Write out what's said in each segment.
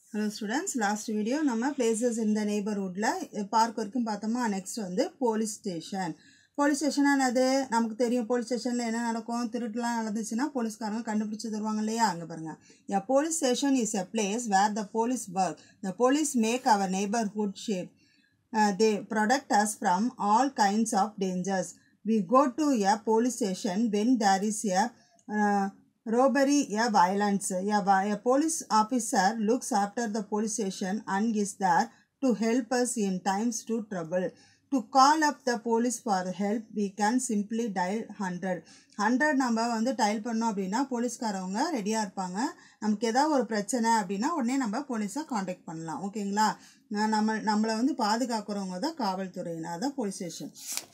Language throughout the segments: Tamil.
Hello students, last video நம்ம places in the neighborhoodல பார்க் வரைக்கும் பார்த்தோமா. next வந்து police station. police station என்னது நமக்கு தெரியும். police stationல என்ன நடக்கும், திருட்டுலாம் நடந்துச்சுன்னா போலீஸ்காரங்க கண்டுபிடிச்சு தருவாங்க இல்லையா. அங்க பாருங்க, a police station is a place where the police work. The police make our neighborhood safe. They protect us from all kinds of dangers. We go to a police station when there is a robbery, a violence. A police officer looks after the police station and is there to help us in times to trouble. To call up the police for help, we can simply dial 100. 100 நம்ம வந்து டயல் பண்ணோம் அப்படின்னா போலீஸ்காரவங்க ரெடியாக இருப்பாங்க. நமக்கு ஏதாவது ஒரு பிரச்சனை அப்படின்னா உடனே நம்ம போலீஸை காண்டாக்ட் பண்ணலாம். ஓகேங்களா, நம்மளை வந்து பாதுகாக்கிறவங்க தான் காவல்துறையினர், தான் police station.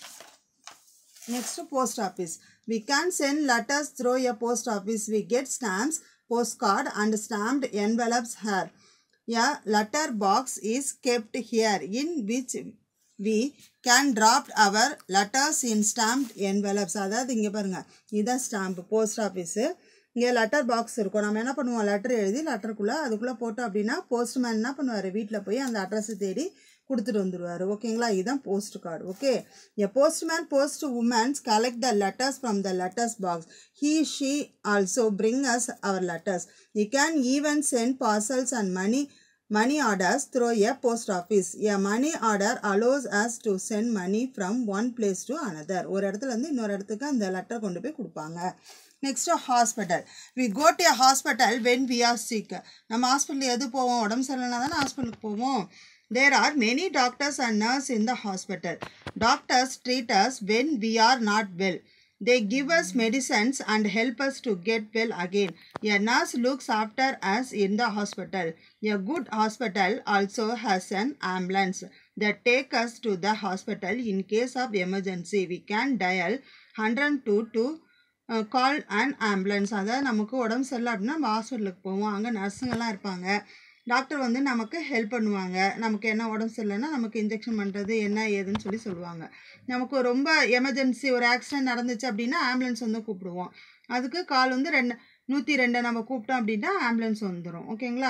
Next, post office. We can send letters through a post office. We get stamps, postcard and stamped envelopes here. A letter box is kept here in which we can drop our letters in stamped envelopes. அதாவது இங்கே பாருங்க, இதான் ஸ்டாம்ப் போஸ்ட் ஆஃபீஸு. இங்கே லெட்டர் பாக்ஸ் இருக்கும். நம்ம என்ன பண்ணுவோம், லெட்டர் எழுதி லெட்டருக்குள்ளே அதுக்குள்ளே போட்டோம் அப்படின்னா போஸ்ட்மேன் என்ன பண்ணுவார், வீட்டில் போய் அந்த அட்ரஸை தேடி கொடுத்துட்டு வந்துடுவார். ஓகேங்களா, இதுதான் post card. Okay, a postman post women collect the letters from the letters box. She also bring us our letters. We can even send parcels and money orders through a post office. A money order allows us to send money from one place to another. ஒரு இடத்துல இருந்து இன்னொரு இடத்துக்கு அந்த லெட்டர் கொண்டு போய் கொடுப்பாங்க. Next, hospital. We go to a hospital when we are sick. நம்ம ஹாஸ்பிட்டல் எது போவோம், உடம்பு சரியில்லைனா தானே ஹாஸ்பிட்டலுக்கு போவோம். There are many doctors and nurses in the hospital. Doctors treat us when we are not well. They give us medicines and help us to get well again. A nurse looks after us in the hospital. A good hospital also has an ambulance that takes us to the hospital in case of emergency. We can dial 102 to call an ambulance. அதாவது நமக்கு உடம்பு சரியில்லை அப்படின்னா நம்ம ஹாஸ்பிட்டலுக்கு போவோம். அங்கே நர்ஸுங்கெல்லாம் இருப்பாங்க. டாக்டர் வந்து நமக்கு ஹெல்ப் பண்ணுவாங்க. நமக்கு என்ன உடம்பு சரியில்லைன்னா நமக்கு இன்ஜெக்ஷன் பண்ணுறது என்ன ஏதுன்னு சொல்லுவாங்க. நமக்கு ரொம்ப எமர்ஜென்சி ஒரு ஆக்சிடென்ட் நடந்துச்சு அப்படின்னா ஆம்புலன்ஸ் வந்து கூப்பிடுவோம். அதுக்கு கால் வந்து 102 நம்ம கூப்பிட்டோம் அப்படின்னா ஆம்புலன்ஸ் வந்துடும். ஓகேங்களா.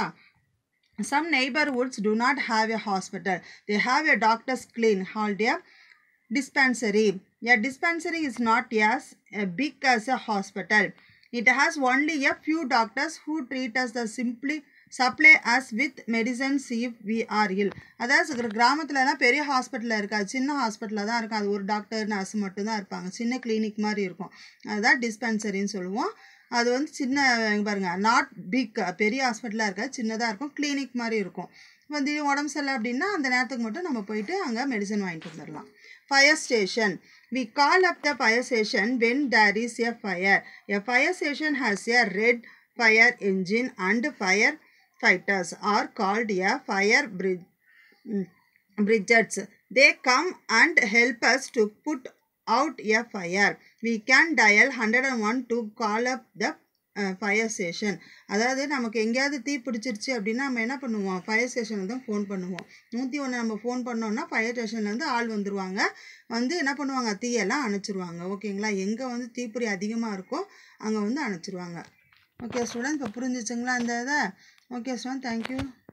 Some neighborhoods do not have a hospital. They have a doctor's clinic called a dispensary. A dispensary is not as big as a hospital. It has only a few doctors who treat us simply supply us with medicines if we are ill. அதாவது கிராமத்துலலாம் பெரிய ஹாஸ்பிட்டலில் இருக்காது, சின்ன ஹாஸ்பிட்டலில் தான் இருக்கும். அது ஒரு டாக்டர் நர்ஸ் மட்டும்தான் இருப்பாங்க. சின்ன கிளினிக் மாதிரி இருக்கும். அதுதான் டிஸ்பென்சரின்னு சொல்லுவோம். அது வந்து சின்ன பாருங்க, நாட் பிக், பெரிய ஹாஸ்பிட்டலாக இருக்காது, சின்னதாக இருக்கும், கிளினிக் மாதிரி இருக்கும். வந்து உடம்பு சரியில்லை அப்படின்னா அந்த நேரத்துக்கு மட்டும் நம்ம போயிட்டு அங்கே மெடிசன் வாங்கிட்டு வந்துடலாம். Fire station. We call up the fire station when there is a fire. A fire station has a red fire engine and firefighters are called a fire brigades. They come and help us to put out a fire. We can dial 101 to call up the fire station. அதாவது நமக்கு எங்கேயாவது தீ பிடிச்சிருச்சு அப்படின்னா நம்ம என்ன பண்ணுவோம், ஃபயர் ஸ்டேஷனில் தான் ஃபோன் பண்ணுவோம். 101 நம்ம ஃபோன் பண்ணோன்னா ஃபயர் ஸ்டேஷன்லேருந்து ஆள் வந்துடுவாங்க. வந்து என்ன பண்ணுவாங்க, தீயெல்லாம் அணைச்சிருவாங்க. ஓகேங்களா, எங்கே வந்து தீப்பொறி அதிகமாக இருக்கோ அங்கே வந்து அணைச்சிருவாங்க. ஓகே ஸ்டூடெண்ட்ஸ், இப்போ புரிஞ்சிச்சுங்களா இந்த இதை? Okay student, thank you.